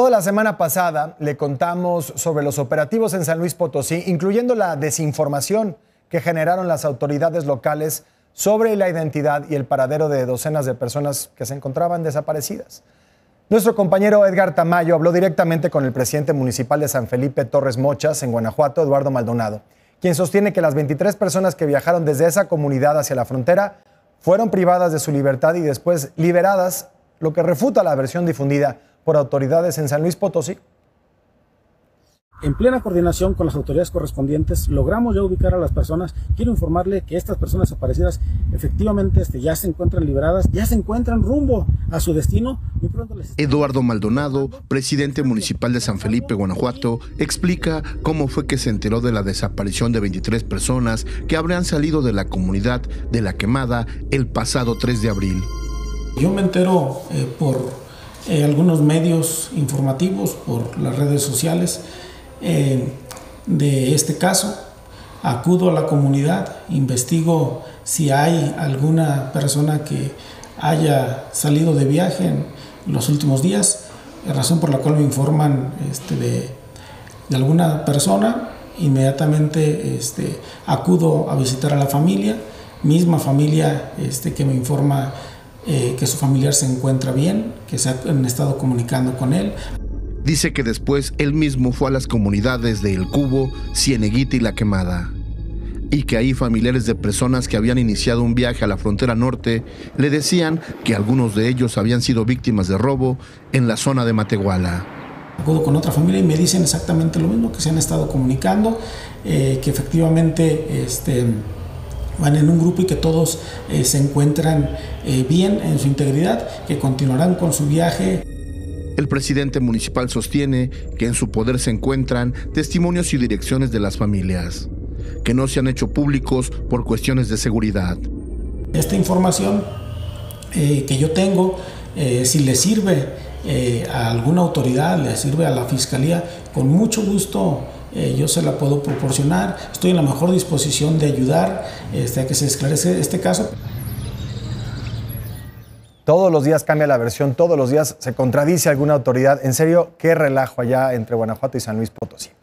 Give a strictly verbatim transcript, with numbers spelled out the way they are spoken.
Toda la semana pasada le contamos sobre los operativos en San Luis Potosí, incluyendo la desinformación que generaron las autoridades locales sobre la identidad y el paradero de docenas de personas que se encontraban desaparecidas. Nuestro compañero Edgar Tamayo habló directamente con el presidente municipal de San Felipe Torres Mochas, en Guanajuato, Eduardo Maldonado, quien sostiene que las veintitrés personas que viajaron desde esa comunidad hacia la frontera fueron privadas de su libertad y después liberadas, lo que refuta la versión difundida por autoridades en San Luis Potosí. En plena coordinación con las autoridades correspondientes, logramos ya ubicar a las personas. Quiero informarle que estas personas desaparecidas efectivamente este, ya se encuentran liberadas, ya se encuentran rumbo a su destino. Muy pronto les... Eduardo Maldonado, presidente municipal de San Felipe, Guanajuato, explica cómo fue que se enteró de la desaparición de veintitrés personas que habrían salido de la comunidad de La Quemada el pasado tres de abril. Yo me entero eh, por eh, algunos medios informativos, por las redes sociales, Eh, de este caso. Acudo a la comunidad, investigo si hay alguna persona que haya salido de viaje en los últimos días, razón por la cual me informan este, de, de alguna persona. Inmediatamente este, acudo a visitar a la familia, misma familia este, que me informa eh, que su familiar se encuentra bien, que se han estado comunicando con él. Dice que después él mismo fue a las comunidades de El Cubo, Cieneguita y La Quemada, y que ahí familiares de personas que habían iniciado un viaje a la frontera norte le decían que algunos de ellos habían sido víctimas de robo en la zona de Matehuala. Acudo con otra familia y me dicen exactamente lo mismo, que se han estado comunicando, eh, que efectivamente este, van en un grupo y que todos eh, se encuentran eh, bien en su integridad, que continuarán con su viaje. El presidente municipal sostiene que en su poder se encuentran testimonios y direcciones de las familias, que no se han hecho públicos por cuestiones de seguridad. Esta información eh, que yo tengo, eh, si le sirve eh, a alguna autoridad, le sirve a la fiscalía, con mucho gusto eh, yo se la puedo proporcionar. Estoy en la mejor disposición de ayudar este, a que se esclarezca este caso. Todos los días cambia la versión, todos los días se contradice alguna autoridad. En serio, qué relajo allá entre Guanajuato y San Luis Potosí.